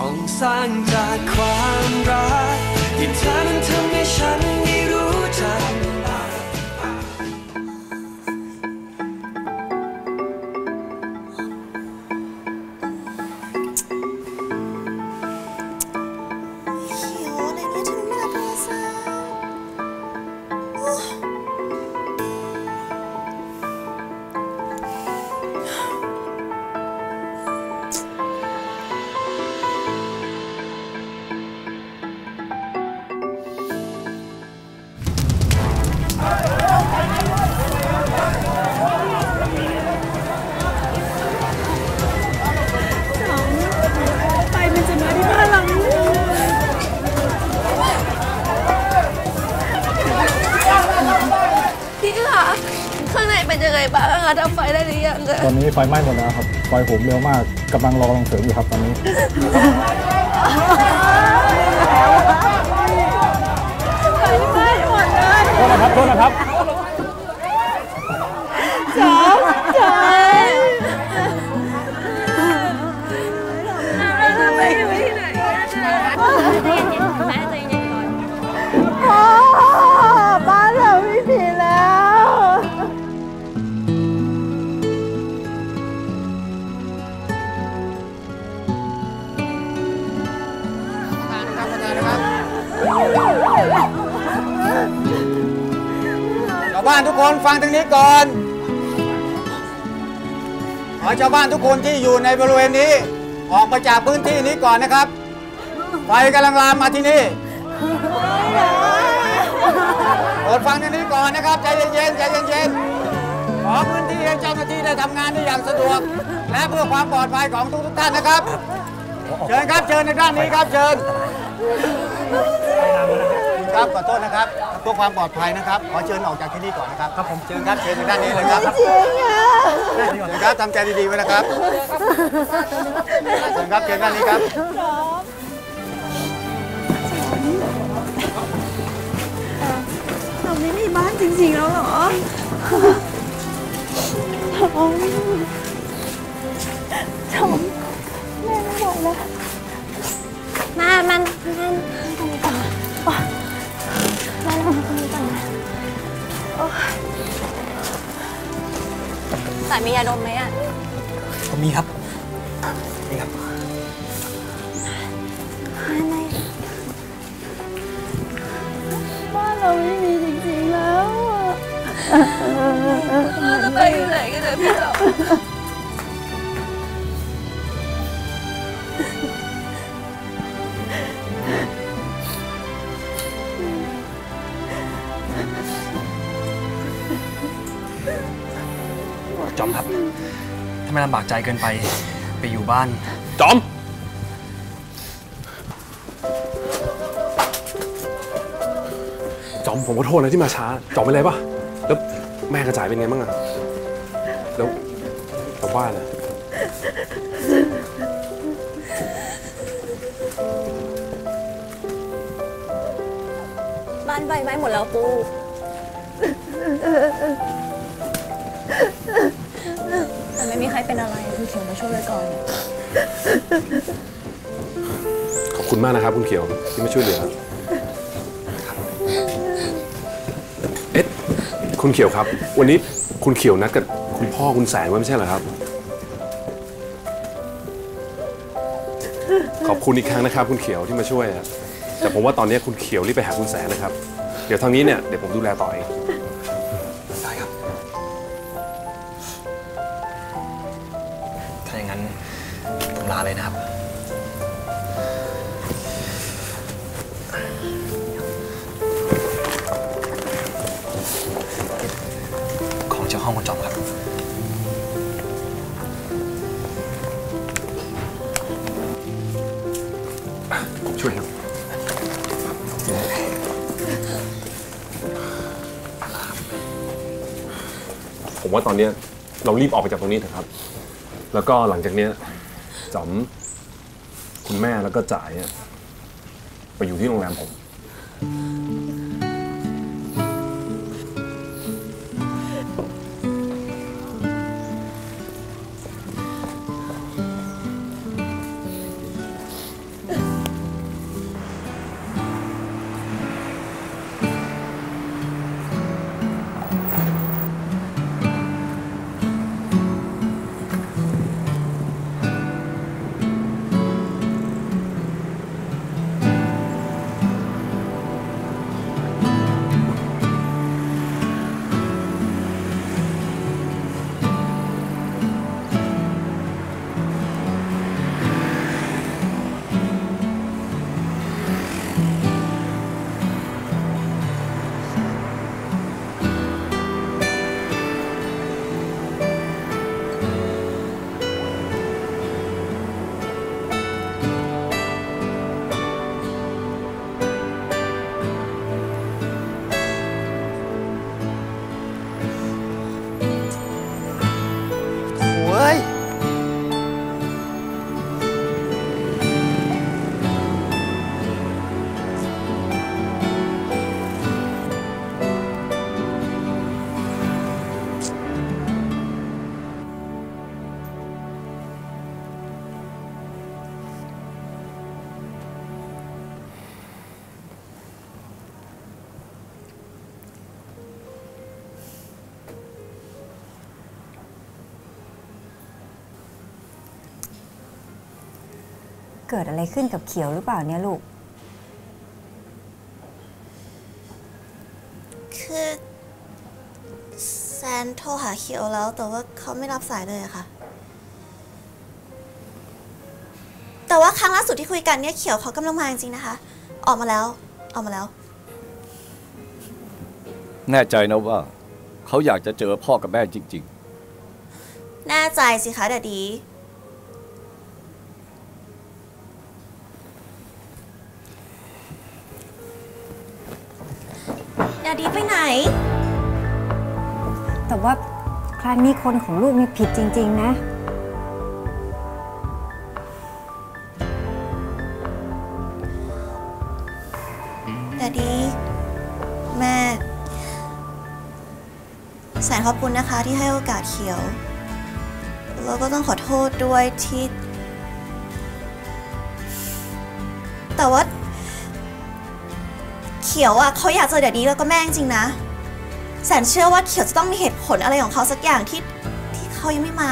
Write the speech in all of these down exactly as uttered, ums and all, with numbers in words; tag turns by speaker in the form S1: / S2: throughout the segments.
S1: ต้องสร้างจากความรักที่เธอนั้นทำให้ฉันได้รู้จัก
S2: ดับไฟได้หรือยังต
S3: อนนี้ไฟไหม้หมดแล้วครับไฟโหมเร็วมากกำลังรอกำลังเสริมอยู่ครับตอนนี้
S2: ไฟไหม้หมดเลย
S3: โทษนะครับโทษนะครับ
S2: จ๋าจ๋าไปอยู่ที่ไหนแม่ใจเย็นก่อนพ่อบ้านเราไม่มีแล้ว
S4: ชาวบ้านทุกคนฟังทางนี้ก่อนขอชาวบ้านทุกคนที่อยู่ในบริเวณนี้ออกมาจากพื้นที่นี้ก่อนนะครับไฟกำลังลามมาที่นี่โปรดฟังทางนี้ก่อนนะครับใจเย็นๆใจเย็นๆขอพื้นที่ให้เจ้าหน้าที่ได้ทำงานได้อย่างสะดวกและเพื่อความปลอดภัยของทุกๆท่านนะครับเชิญครับเชิญในด้านนี้ครับเชิญครับขอโทษนะครับเพื่อความปลอดภัยนะครับขอเชิญออกจากที่นี่ก่อนนะครับครับผมเชิญครับเชิญในด้านนี้เลยครับจริงอ่ะเชิญครับทำใจดีๆไว้นะครับเชิญครับเชิญด้านนี้ครับ
S2: เราไม่มีบ้านจริงๆแล้วเหรอทอมทอมแม่ไม่ไหวแล้วแม่มันแม่ตรงนี้ก่อนแม่ลงตรงนี้ก่อนนะแต่มียาดมไหมอ่ะ
S5: ผมมีครับนี่ครับ
S2: อะไรบ้านเราไม่มีจริงๆแล้วจะไปอยู่ไหนกันเนี่ยพี่เรา
S5: จอมครับถ้าไม่ลำบากใจเกินไปไปอยู่บ้านจอม
S6: จอมผมขอโทษนะที่มาช้าจอมเป็นไรปะแล้วแม่กระจายเป็นไงบ้างอะแล้วแต่ว่านะ
S2: บ้านใบไม้หมดแล้วปูแต่ไม่มีใครเป็นอะไรคุณเขียวมาช่วยไว้ก่อน
S6: ขอบคุณมากนะครับคุณเขียวที่มาช่วยเหลือเอ๊ะคุณเขียวครับวันนี้คุณเขียวนัดกับคุณพ่อคุณแสนไว้ไม่ใช่เหรอครับขอบคุณอีกครั้งนะครับคุณเขียวที่มาช่วยแต่ผมว่าตอนนี้คุณเขียวรีบไปหาคุณแสนนะครับเดี๋ยวทางนี้เนี่ยเดี๋ยวผมดูแลต่อเอง
S5: ได้ครับถ้าอย่างนั้นผมลาเลยนะครับของจากห้องคุณจอมครับ
S6: ผมช่วยครับผมว่าตอนนี้เรารีบออกไปจากตรงนี้เถอะครับแล้วก็หลังจากนี้จอมคุณแม่แล้วก็จ่ายไปอยู่ที่โรงแรมผม
S7: เกิดอะไรขึ้นกับเขียวหรือเปล่าเนี่ยลูก
S2: คือแซนโทรหาเขียวแล้วแต่ว่าเขาไม่รับสายเลยอะค่ะแต่ว่าครั้งล่าสุดที่คุยกันเนี่ยเขียวเขากำลังมาจริงๆนะคะออกมาแล้วออกมาแล้ว
S8: แน่ใจนะว่าเขาอยากจะเจอพ่อกับแม่จริง
S2: ๆแน่ใจสิคะแดดดี้แดดดี้ไปไหน
S7: แต่ว่าครั้งนี้คนของลูกนี่ผิดจริงๆนะ
S2: แดดดี้แม่แสนขอบคุณนะคะที่ให้โอกาสเขียวแล้วก็ต้องขอโทษด้วยที่แต่ว่าเขียวอ่ะเขาอยากเจอแดดดี้แล้วก็แม่จริงๆนะแสนเชื่อว่าเขียวจะต้องมีเหตุผลอะไรของเขาสักอย่างที่ที่เขายังไม่มา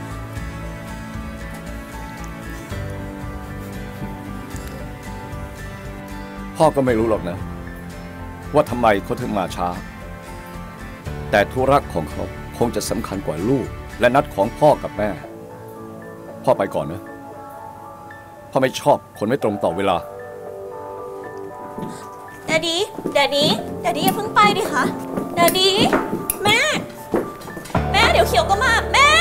S8: พ่อก็ไม่รู้หรอกนะว่าทำไมเขาถึงมาช้าแต่ธุระของเขาคงจะสำคัญกว่าลูกและนัดของพ่อกับแม่พ่อไปก่อนนะพ่อไม่ชอบคนไม่ตรงต่อเวลา
S2: แดดดี้แดดดี้แดดดี้อย่าเพิ่งไปดิคะแดดดี้แม่แม่เดี๋ยวเขียวก็มาแม่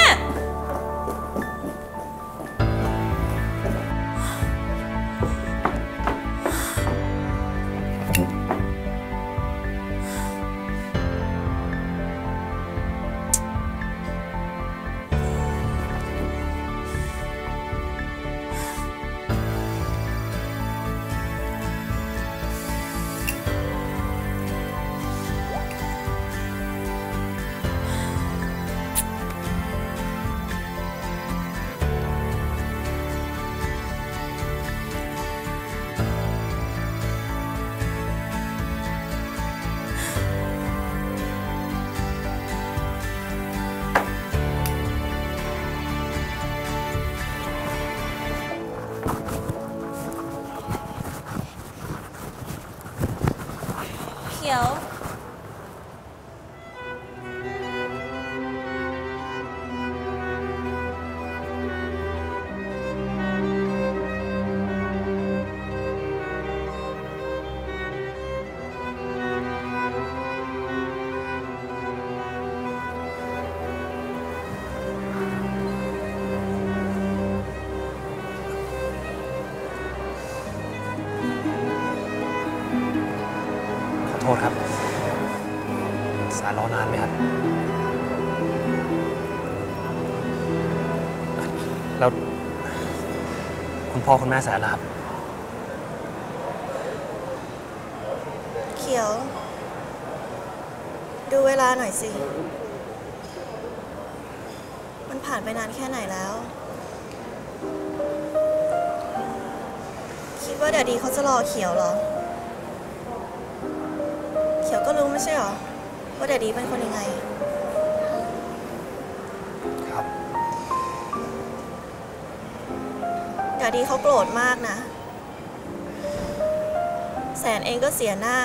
S2: เขียว
S5: โทษครับสารรอนานไหมครับแล้วคุณพ่อคุณแม่แสนล่ะครับ
S2: เขียวดูเวลาหน่อยสิมันผ่านไปนานแค่ไหนแล้วคิดว่าแดดดี้เขาจะรอเขียวเหรอเขียวก็รู้ไม่ใช่หรอว่าแดดดี้เป็นคนยังไง
S5: ครับ
S2: แดดดี้เขาโกรธมากนะแสนเองก็เสียหน้า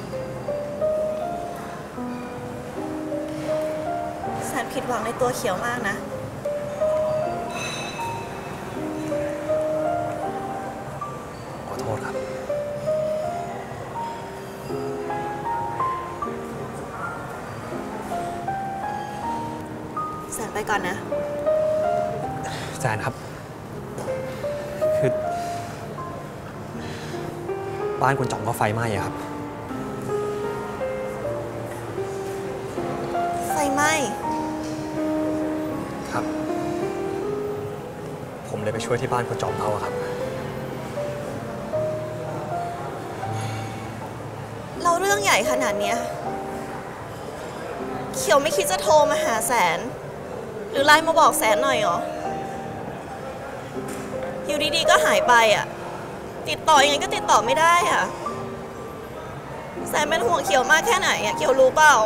S2: แสนผิดหวังในตัวเขียวมากนะ
S5: ขอโทษครับ
S2: แสนไปก่อนนะ
S5: แสนครับคือบ้านคุณจ่องก็ไฟไหม้อะครับ
S2: ไฟไหม้
S5: ครับผมเลยไปช่วยที่บ้านคุณจ่องเขาอะครับ
S2: เราเรื่องใหญ่ขนาดเนี้ยเขียวไม่คิดจะโทรมาหาแสนหรือไลน์มาบอกแสนหน่อยเหรออยู่ดีๆก็หายไปอ่ะติดต่อยังไงก็ติดต่อไม่ได้อ่ะแสนเป็นห่วงเขียวมากแค่ไหนอ่ะเขียวรู้เปล่า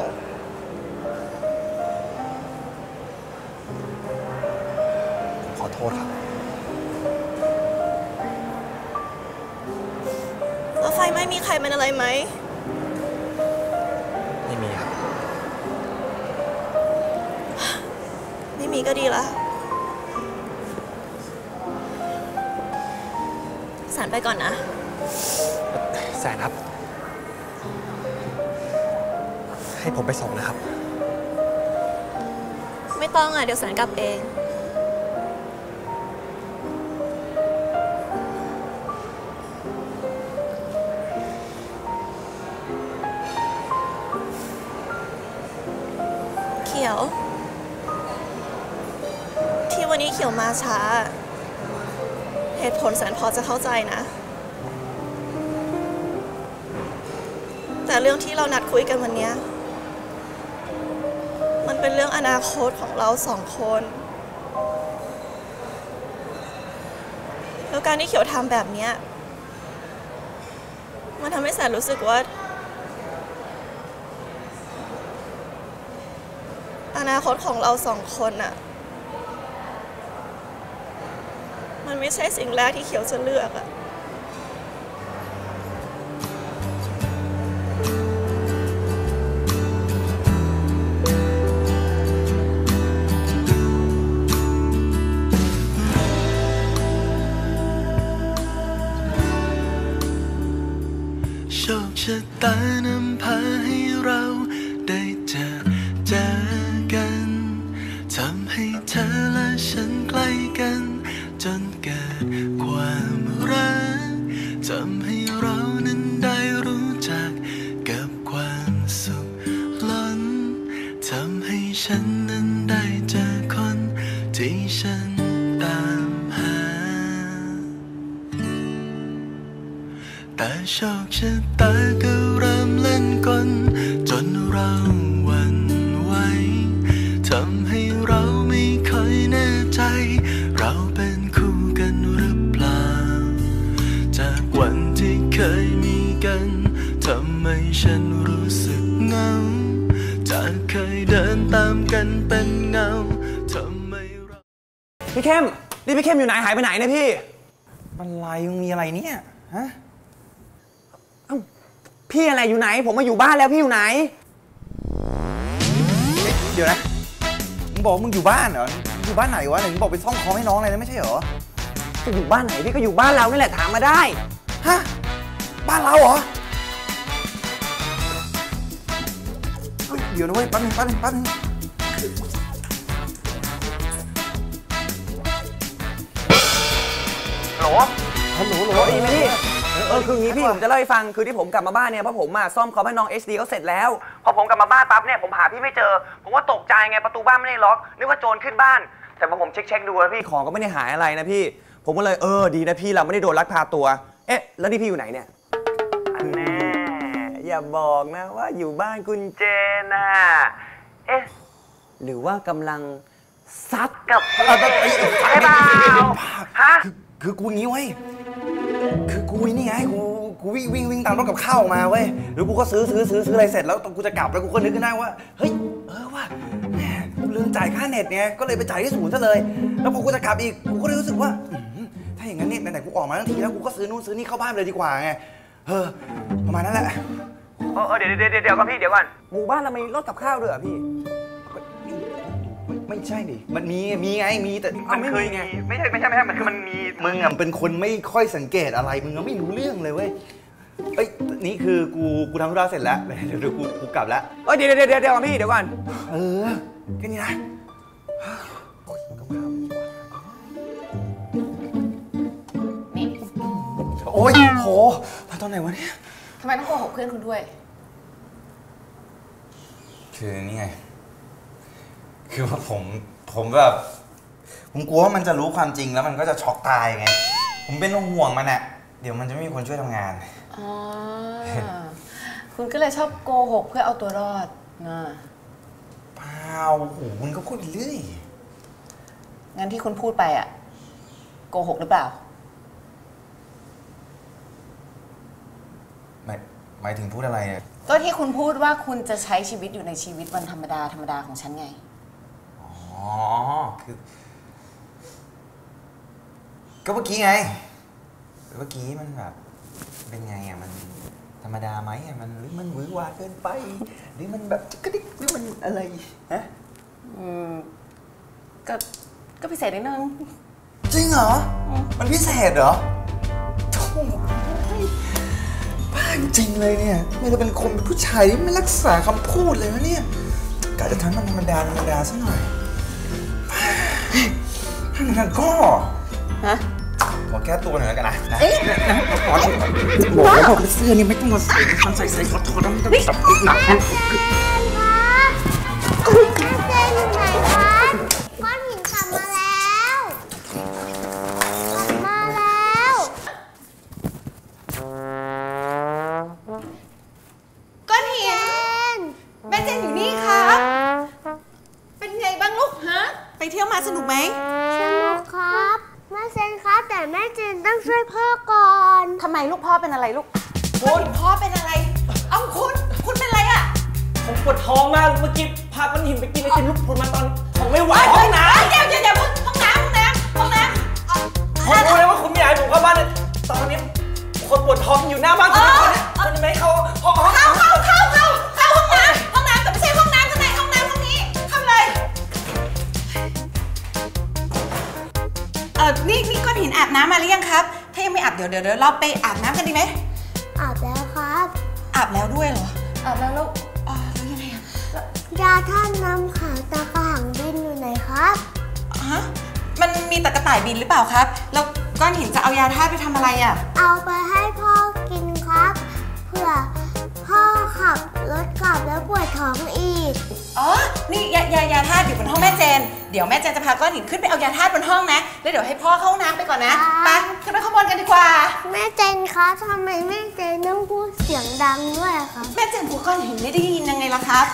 S5: ขอโทษครับ
S9: แล้วไฟไหม้มีใครเป็นอะไรไหม
S5: ไม่มีครับ
S9: ไม่มีก็ดีละแสนไปก่อนนะ
S5: แสนครับให้ผมไปส่งนะครับ
S9: ไม่ต้องอ่ะเดี๋ยวแสนกลับเองเขียวที่วันนี้เขียวมาช้าเหตุผลแสนพอจะเข้าใจนะแต่เรื่องที่เรานัดคุยกันวันนี้มันเป็นเรื่องอนาคตของเราสองคนแล้วการที่เขียวทำแบบนี้มันทำให้แสนรู้สึกว่าอนาคตของเราสองคนน่ะมันไม่ใช่สิ่งแรกที่เขียวจะเลือกอะ
S1: โชคชะตานำพาให้เราได้เจอเจอกันทำให้เธอและฉันใกล้กันจนเกิดความรักทำให้เรานั้นได้รู้จักกับความสุขล้นทำให้ฉันนั้นได้เจอคนที่ฉันตามหาแต่โชคชะตาก็เริ่มเล่นกลจนเราหวั่นไหวทำให้เราไม่ค่อยแน่ใจเราเป็นคู่กันหรือเปล่าจากวันที่เคยมีกันทำให้ฉันรู้สึกเหงาจากเคยเดินตามกันเป็นเงาทำไมเรา
S10: พี่เข้มนี่พี่เข้มอยู่ไหนหายไปไหนเนี่ยพี่อะไรมึงมีอะไรเนี่ยฮะพี่อะไรอยู่ไหนผมมาอยู่บ้านแล้วพี่อยู่ไหนเดี๋ยวนะมึงบอกมึงอยู่บ้านเหรออยู่บ้านไหนวะไหนมึงบอกไปซ่อมคอมให้น้องอะไรนะไม่ใช่เหรอจะอยู่บ้านไหนพี่ก็อยู่บ้านเรานี่แหละถามมาได้ฮะบ้านเราเหรอเดี๋ยวนะเว้ยแป๊บนึงแป๊บนึงแป๊บนึงโหลฮัลโหลโหลดีไหมพี่เออคืออย่างนี้พี่ผมจะเล่าให้ฟังคือที่ผมกลับมาบ้านเนี่ยเพราะผมมาซ่อมคอมให้น้อง เอช ดี เขาเสร็จแล้วพอผมกลับมาบ้านปั๊บเนี่ยผมหาพี่ไม่เจอผมว่าตกใจไงประตูบ้านไม่ได้ล็อกนึกว่าโจรขึ้นบ้านแต่พอผมเช็คเช็คดูแล้วพี่ของก็ไม่ได้หายอะไรนะพี่ผมก็เลยเออดีนะพี่เราไม่ได้โดนลักพาตัวเอ๊ะแล้วนี่พี่อยู่ไหนเนี่ยอันแน่อย่าบอกนะว่าอยู่บ้านคุณเจนน่ะเอ๊ะหรือว่ากำลังซัดกับใช่เปล่าฮะคือกูงี้เว้ยคือกูนี่ไงกูกูวิ่งวิ่งวิ่งตามรถกับข้าวมาเว้ยหรือกูก็ซื้อซื้อซื้อซื้ออะไรเสร็จแล้วตอนกูจะกลับแล้วกูก็นึกขึ้นได้ว่าเฮ้ยเออว่ะแหมกูลืมจ่ายค่าเน็ตไงก็เลยไปจ่ายที่ศูนย์ซะเลยแล้วพอกูจะกลับอีกกูก็เลยรู้สึกว่าถ้าอย่างนั้นเนี่ยไหนๆกูออกมาทั้งทีแล้วกูก็ซื้อนู่นซื้อนี่เข้าบ้านเลยดีกว่าไงเออประมาณนั้นแหละเออเดี๋ยวเดี๋ยวเดี๋ยวก่อนพี่เดี๋ยวก่อนหมู่บ้านเรามีรถกับข้าวด้วยเหรอพี่ไม่ใช่ดิมันมีมีไงมีแต่มันเคยไงไม่ใช่ไม่ใช่ไม่ใช่มันคือมันมีมึงอ่ะเป็นคนไม่ค่อยสังเกตอะไรมึงก็ไม่รู้เรื่องเลยเว้ยเอ้ยนี่คือกูกูทำธุระเสร็จแล้วเดี๋ยวกูกูกลับแล้วเอ้ยเดี๋ยวเดี๋ยวเดี๋ยวเดี๋ยวก่อนพี่เดี๋ยวก่อนเออแค่นี้นะโอ้ยโหมาตอนไหนวะเนี่ย
S11: ทำไมต้องโกหกเพื่อนคุณด้วย
S10: คือนี่ไงคือว่าผมผมแบบผมกลัวว่ามันจะรู้ความจริงแล้วมันก็จะช็อกตายไงผมเป็นห่วงมันอะเดี๋ยวมันจะไม่มีคนช่วยทำงาน
S11: อ๋อคุณก็เลยชอบโกหกเพื่อเอาตัวรอดนะ
S10: เปล่าโอ้โหคุณก็พูดเรื่อย
S11: งั้นที่คุณพูดไปอะโกหกหรือเปล่า
S10: หมายหมายถึงพูดอะไรอะ
S11: ก็ที่คุณพูดว่าคุณจะใช้ชีวิตอยู่ในชีวิตวันธรรมดาธรรมดาของฉันไง
S10: อ๋อคือก็เมื่อกี้ไงเมื่อกี้มันแบบเป็นไงอ่ะมันธรรมดาไหมอ่ะมันหรือมันหวือหวาเกินไปหรือมันแบบจิกกระดิกหรือมันอะไรฮะ
S11: อืมก็ก็พิเศษนิดนึง
S10: จริงเหรอมันพิเศษเหรอโธ่บ้าจริงเลยเนี่ยไม่ได้เป็นคนผู้ชายไม่รักษาคำพูดเลยวะเนี่ยกะจะทำมันธรรมดาธรรมดาซะหน่อยนั่นก็ฮะขอแก้ตัวหน่อยแล้วกันนะเอ๊ะขอบอกแล้วบอกเสื้อนี่ไม่ต้องมาใส่ทำใส่ใส่ขอโทษนะไม่ต้องสับหนักนะ
S2: แม่เจนอยู่ไหนคะก้อนหินกลับมาแล้วกลับมาแล้ว
S11: ก้อนหินแม่เจนอยู่นี่ครับเป็นไงบ้างลูกฮะไปเที่ยวมาสนุกไหม
S2: สนุกครับแม่เจนครับแต่แม่เจนต้องช่วยพ่อก่อน
S11: ทำไมลูกพ่อเป็นอะไรลูกคุณพ่อเป็นอะไรเอ้าคุณคุณเป็นอะไรอ่ะ
S12: ผมปวดท้องมากเมื่อกี้พาก้อนหินไปกินไอติมลูกพลมาตอนผมไม่ไหวห้องน้ำ
S11: เดี๋ยวเดี๋ยวเดี๋ยวห้องน้ำห้องน้ำห้องน้ำ
S12: ผมรู้เลยว่าคุณไม่อยากให้ผมเข้าบ้านตอนนี้คนปวดท้องอยู่หน้าบ้านคุณคนนี้คนจะไม่ให้เขาห้อง
S11: เข้าเข้าเข้าเข้าเข้าห้องน้ำห้องน้ำแต่ไม่ใช่ห้องน้ำข้างในห้องน้ำห้องนี้เข้าเลยเออนี่นี่ก้อนหินอาบน้ำมาหรือยังครับถ้ายังไม่อาบเดี๋ยวเดี๋ยวเดี๋ยวเราไปอาบน้ำกันดีไหม
S2: อาบแล้วครับ
S11: อาบแล้วด้วยเหรออาบแล้วแล้วอ่าแล้วยังไงอะ
S2: ยาท่านน้ำขาวตะกระหังบินอยู่ไหนครับ
S11: ฮะมันมีตะกระต่ายบินหรือเปล่าครับแล้วก้อนหินจะเอายาธาตุไปทำอะไรอ่ะ
S2: เอาไปให้พ่อกินครับเพื่อพ่อขับรถกลับแล้วปวดท้องอีก
S11: อ๋อนี่ยายายาธาตุอยู่บนห้องแม่เจนเดี๋ยวแม่เจนจะพาก้อนหินขึ้นไปเอายาธาตุบนห้องนะแล้วเดี๋ยวให้พ่อเข้าห้องน้ำไปก่อนนะไปขึ้นไปข้างบนกันดีกว่า
S2: แม่เจนคะทำไมแม่เจนต้องพูดเสียงดังด้วยคะ
S11: แม่เจนพูดก้อนหินไม่ได้ยินยังไงล่ะครับ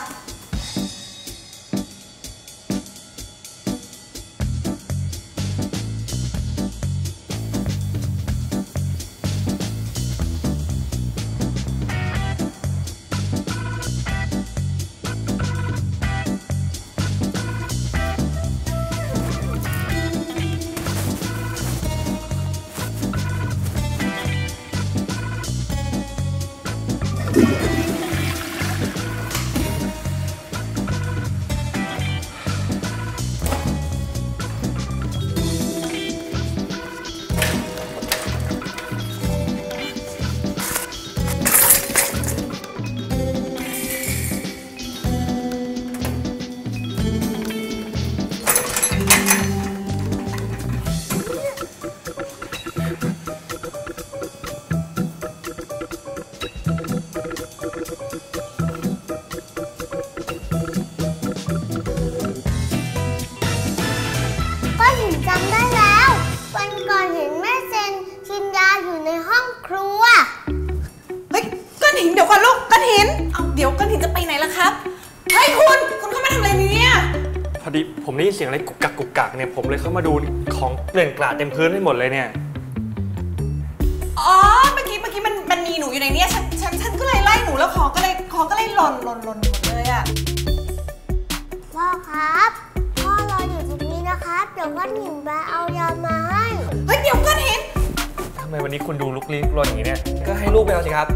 S12: ผมได้ยินเสียงอะไรกุกกักกุกกักเนี่ยผมเลยเข้ามาดูของเกลื่อนกลาดเต็มพื้นไปหมดเลยเนี่ย
S11: อ๋อเมื่อกี้เมื่อกี้มันมันมีหนูอยู่ในนี้ฉันฉันฉันก็เลยไล่หนูแล้วของก็เลยของก็เลยหล่นหล่นหล่นหมดเลยอ่ะ
S2: พ่อครับพ่อรออยู่ตรงนี้นะครับเดี๋ยวก้อนหินไปเอายามาให้
S11: เฮ้ยเดี๋ยวก้อนหิน
S12: ทำไมวันนี้คุณดูลุกลี้ลุกลนอย่างนี้เนี่ยก็ให้ลูกไปเอาสิครับ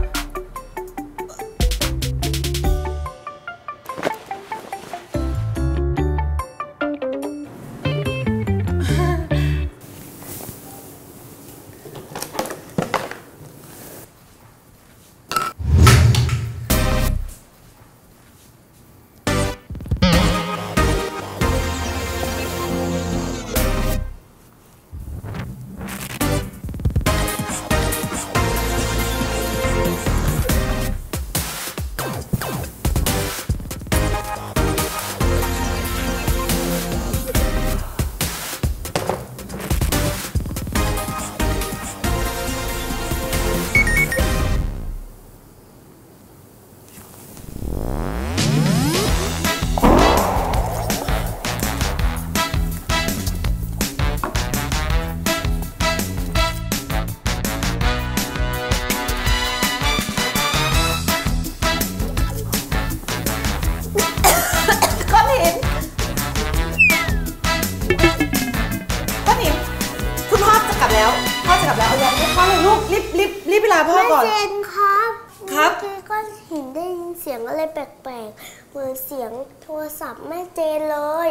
S11: ลาพ่อก่อน
S2: แม่เจนครับ
S11: ครับ
S2: เมื่อกี้ก็เห็นได้ยินเสียงอะไรแปลกๆเหมือนเสียงโทรศัพท์แม่เจนเลย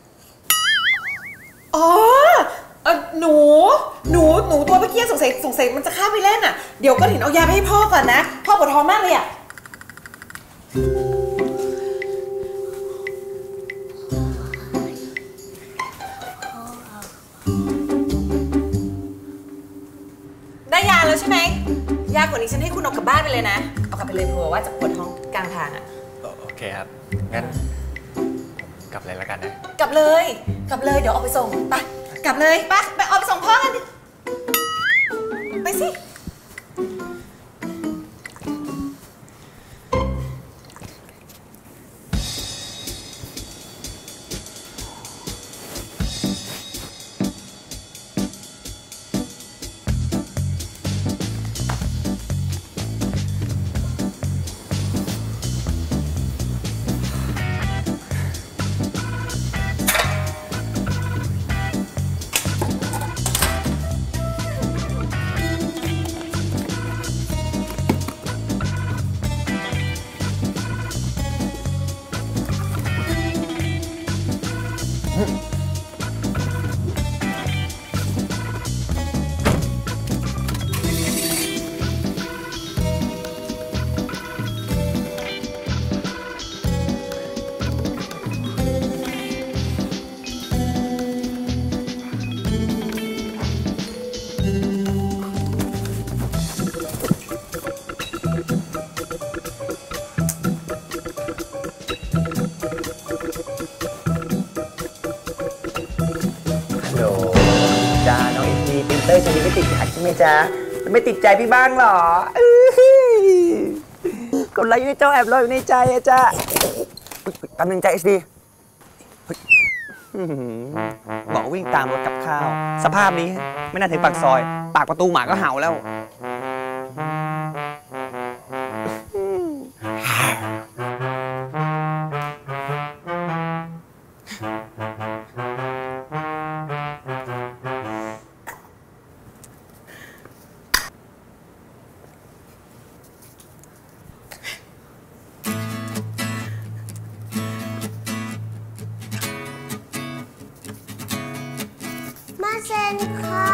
S11: อ๋อเออหนู หนู หนูตัวเมื่อกี้สงสัยสงสัยมันจะเข้าไปเล่นอ่ะ เดี๋ยวก็เห็นเอายาไปให้พ่อก่อนนะ พ่อปวดท้องมากเลยอ่ะ ได้ยาแล้วใช่ไหม ยากว่านี้ฉันให้คุณเอากลับบ้านไปเลยนะ เอากลับไปเลยเผื่อว่าจะปวดท้องกลางทางอ่ะ
S5: โอเคครับ งั้นกลับเลยแล้วกันนะ
S11: กลับเลย กลับเลย เดี๋ยวเอาไปส่ง ไป กลับเลยไปไปเอาไปส่งพ่อกันดิไปสิ
S10: จ้าน้องเอทีปรินเตอร์จะมีไม่ติดขัดใช่ไหมจ๊ะไม่ติดใจพี่บ้างหรอกดไลค์อยู่ในจอแอบรออยู่ในใจอะจ้ะกำลังใจเอสดีบอกวิ่งตามรถกับข้าวสภาพนี้ไม่น่าถึงปากซอยปากประตูหมาก็เห่าแล้ว
S2: มาเซนครับ